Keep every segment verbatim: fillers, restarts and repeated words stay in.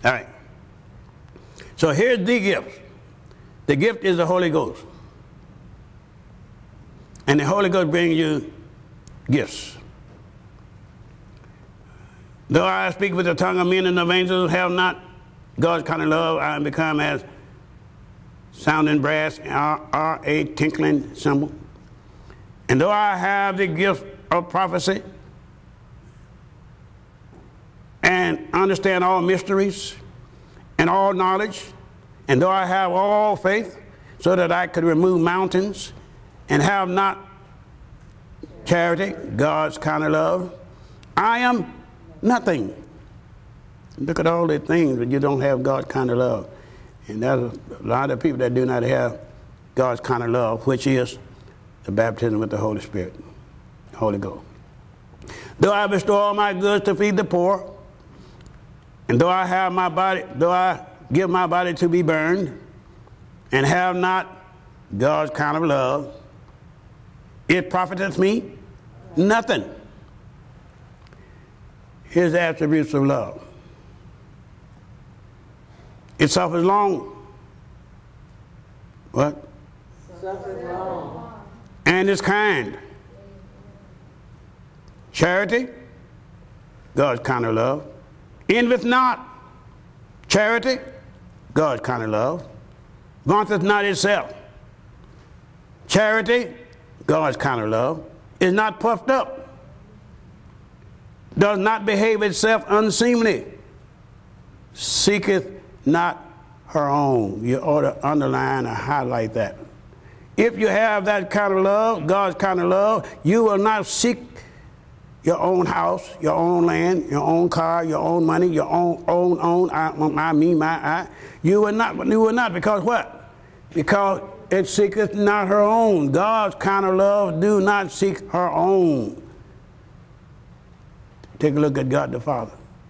All right. So here's the gift. The gift is the Holy Ghost. And the Holy Ghost brings you gifts. Though I speak with the tongue of men and of angels, have not God's kind of love, I am become as sounding brass, or a tinkling cymbal. And though I have the gift of prophecy and understand all mysteries and all knowledge, and though I have all faith so that I could remove mountains, and have not charity, God's kind of love, I am nothing. Look at all the things that you don't have God's kind of love. And there's a lot of people that do not have God's kind of love, which is the baptism with the Holy Spirit, Holy Ghost. Though I bestow all my goods to feed the poor, and though I have my body, though I give my body to be burned, and have not God's kind of love, it profiteth me nothing. Here's the attributes of love. It suffers long. What? Suffers long. And is kind. Charity, God's kind of love. Envieth not. Charity, God's kind of love. Vaunteth not itself. Charity, God's kind of love, is not puffed up, does not behave itself unseemly, seeketh not her own. You ought to underline or highlight that. If you have that kind of love, God's kind of love, you will not seek your own house, your own land, your own car, your own money, your own, own, own, I, I, me, my, I. You will not, you will not, because what? Because it seeketh not her own. God's kind of love do not seek her own. Take a look at God the Father.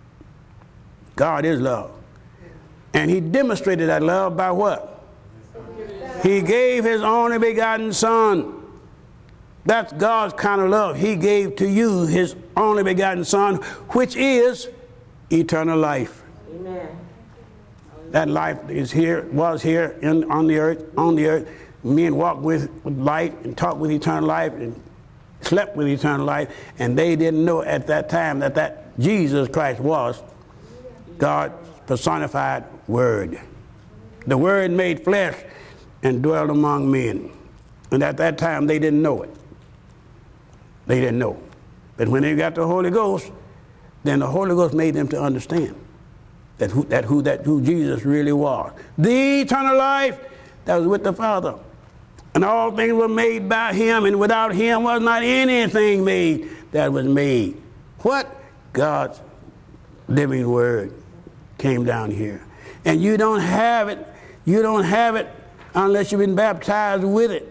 God is love. And he demonstrated that love by what? He gave his only begotten Son. That's God's kind of love. He gave to you his only begotten Son, which is eternal life. Amen. That life is here, was here in, on the earth, on the earth. Men walked with, with life and talked with eternal life and slept with eternal life, and they didn't know at that time that that Jesus Christ was God's personified Word. The Word made flesh and dwelled among men. And at that time they didn't know it. They didn't know. But when they got the Holy Ghost, then the Holy Ghost made them to understand that who that who that who Jesus really was. The eternal life that was with the Father. And all things were made by him, and without him was not anything made that was made. What? God's living Word came down here. And you don't have it, you don't have it unless you've been baptized with it.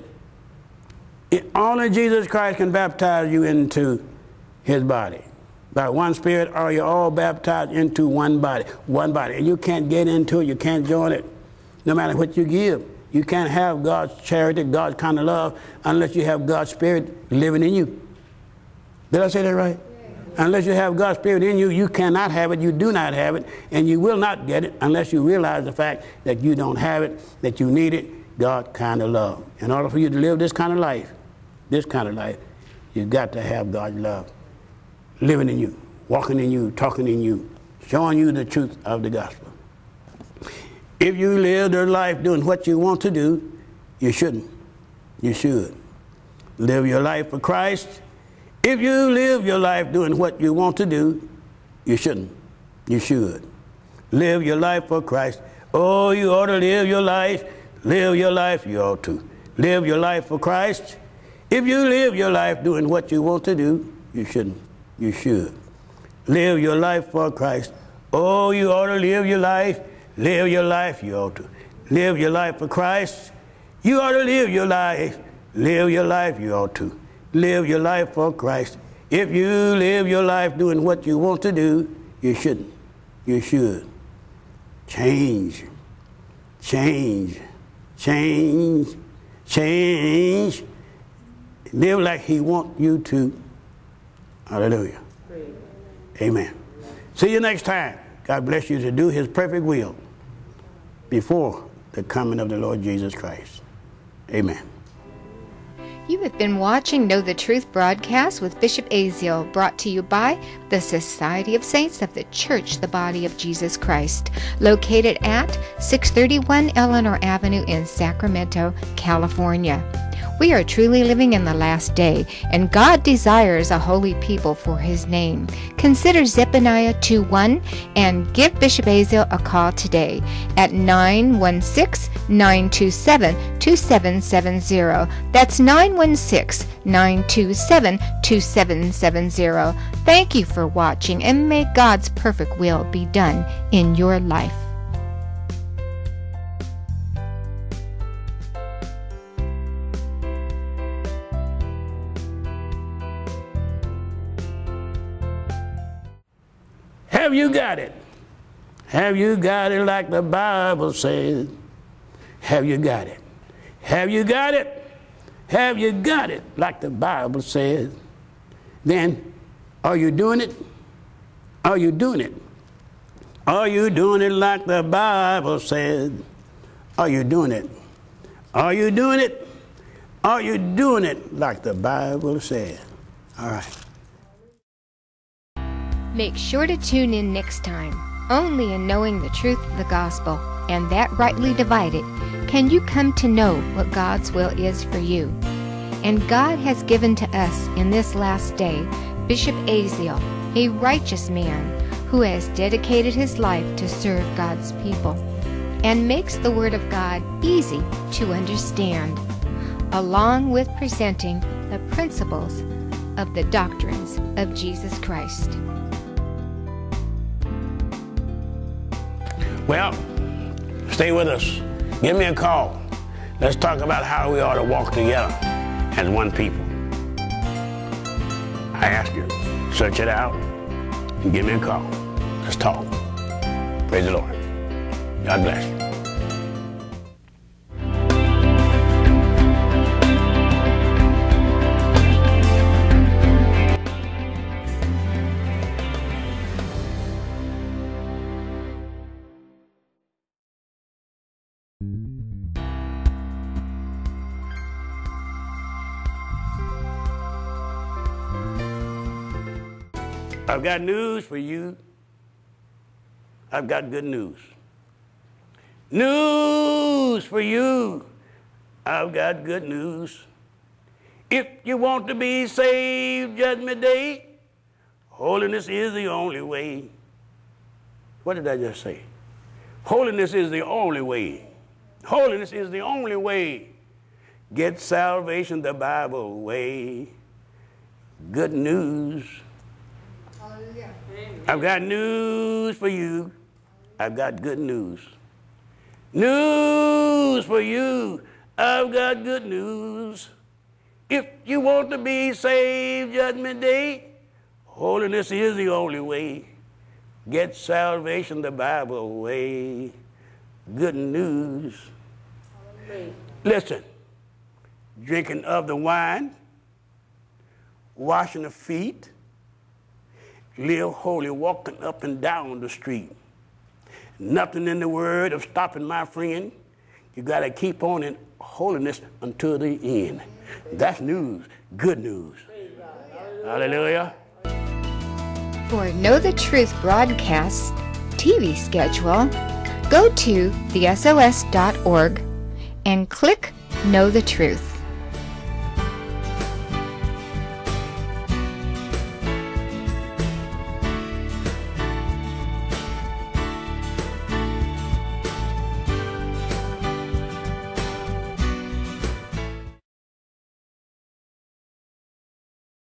It only Jesus Christ can baptize you into his body. By one Spirit are you all baptized into one body. One body. And you can't get into it, you can't join it, no matter what you give. You can't have God's charity, God's kind of love, unless you have God's Spirit living in you. Did I say that right? Yeah. Unless you have God's Spirit in you, you cannot have it, you do not have it, and you will not get it unless you realize the fact that you don't have it, that you need it, God's kind of love. In order for you to live this kind of life, this kind of life, you've got to have God's love living in you, walking in you, talking in you, showing you the truth of the gospel. If you live your life doing what you want to do, you shouldn't. You should. Live your life for Christ. If you live your life doing what you want to do, you shouldn't. You should. Live your life for Christ. Oh, you ought to live your life. Live your life, you ought to. Live your life for Christ. If you live your life doing what you want to do, you shouldn't. You should. Live your life for Christ. Oh, you ought to live your life. Live your life, you ought to. Live your life for Christ. You ought to live your life. Live your life, you ought to. Live your life for Christ. If you live your life doing what you want to do, you shouldn't. You should. Change. Change. Change. Change. Live like he wants you to. Hallelujah. Amen. See you next time. God bless you to do his perfect will before the coming of the Lord Jesus Christ. Amen. You have been watching Know the Truth broadcast with Bishop Azeal, brought to you by the Society of Saints of the Church, the Body of Jesus Christ, located at six thirty-one Eleanor Avenue in Sacramento, California. We are truly living in the last day, and God desires a holy people for his name. Consider Zephaniah two one and give Bishop Azeal a call today at nine one six, nine two seven, two seven seven zero. That's nine one six, nine two seven, two seven seven zero. Thank you for watching, and may God's perfect will be done in your life. Have you got it? Have you got it like the Bible says? Have you got it? Have you got it? Have you got it like the Bible says? Then, are you doing it? Are you doing it? Are you doing it like the Bible says? Are you doing it? Are you doing it? Are you doing it like the Bible says? All right. Make sure to tune in next time. Only in knowing the truth of the gospel, and that rightly divided, can you come to know what God's will is for you. And God has given to us in this last day Bishop Azeal, a righteous man who has dedicated his life to serve God's people and makes the Word of God easy to understand, along with presenting the principles of the doctrines of Jesus Christ. Well, stay with us. Give me a call. Let's talk about how we ought to walk together as one people. I ask you, search it out and give me a call. Let's talk. Praise the Lord. God bless you. I've got news for you. I've got good news. News for you. I've got good news. If you want to be saved, Judgment Day, holiness is the only way. What did I just say? Holiness is the only way. Holiness is the only way. Get salvation the Bible way. Good news. Hallelujah. I've got news for you. I've got good news. News for you. I've got good news. If you want to be saved, Judgment Day, holiness is the only way. Get salvation the Bible way. Good news. Hallelujah. Listen, drinking of the wine, washing the feet, live holy, walking up and down the street. Nothing in the word of stopping, my friend. You got to keep on in holiness until the end. That's news, good news. Hallelujah. For Know the Truth broadcast T V schedule, go to the S O S dot org and click Know the Truth.